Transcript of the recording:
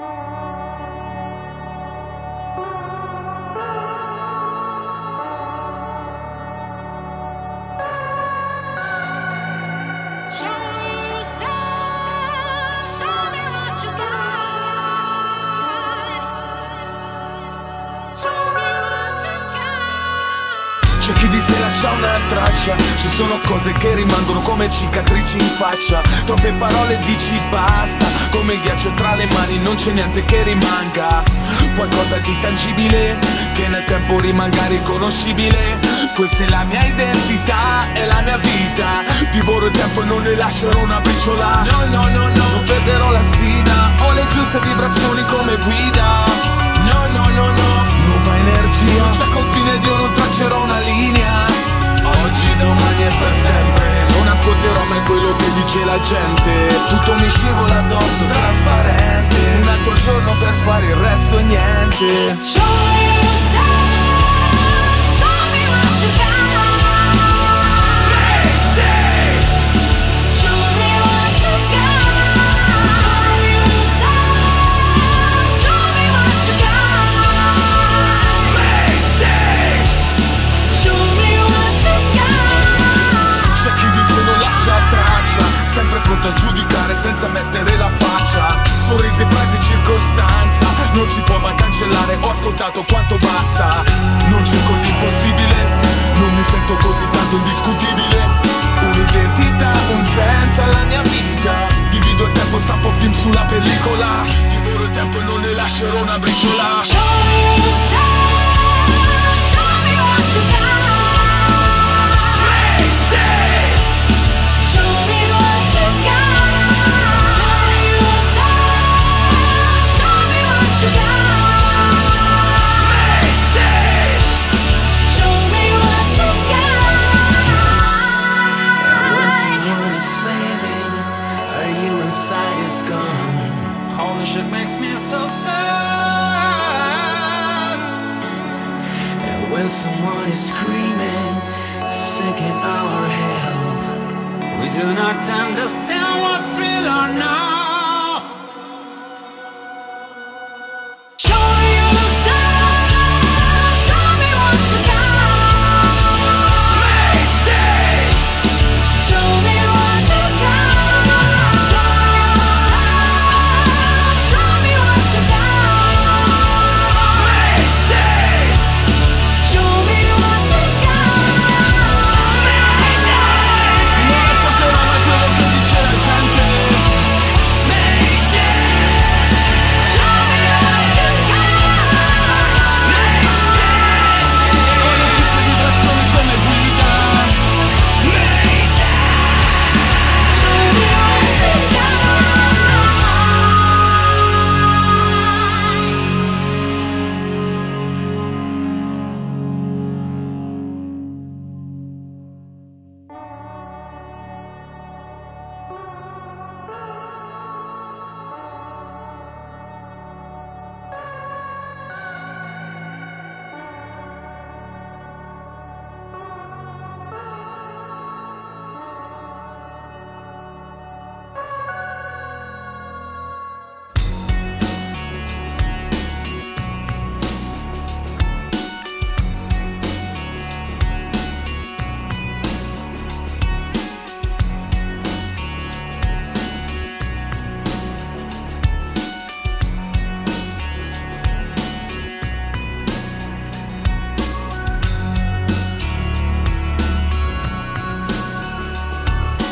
C'è chi di sé lascia una traccia, ci sono cose che rimangono come cicatrici in faccia. Troppe parole dici basta, come ghiaccio tra le mani non c'è niente che rimanga. Qualcosa di tangibile, che nel tempo rimanga riconoscibile. Questa è la mia identità, è la mia vita. Divoro il tempo e non ne lascerò una briciola. No, no, no, no, non perderò la sfida. Ho le giuste vibrazioni come guida. No, no, no, no, nuova energia. Non c'è confine, Dio, non traccerò una linea. Oggi, domani e per sempre non ascolterò mai quello che dice la gente. Tutto mi scivola addosso, trasparente. Un altro giorno per fare il resto e niente. Sempre pronto a giudicare senza mettere la faccia. Sorrisi, frasi, circostanza, non si può mai cancellare. Ho ascoltato quanto basta. Non cerco l'impossibile, non mi sento così tanto indiscutibile. Un'identità, un senso alla mia vita. Divido il tempo, stampo film sulla pellicola. Divoro il tempo e non ne lascerò una briciola. Show me what you got. All the shit makes me so sad. And when someone is screaming, seeking our help, we do not understand what's real or not.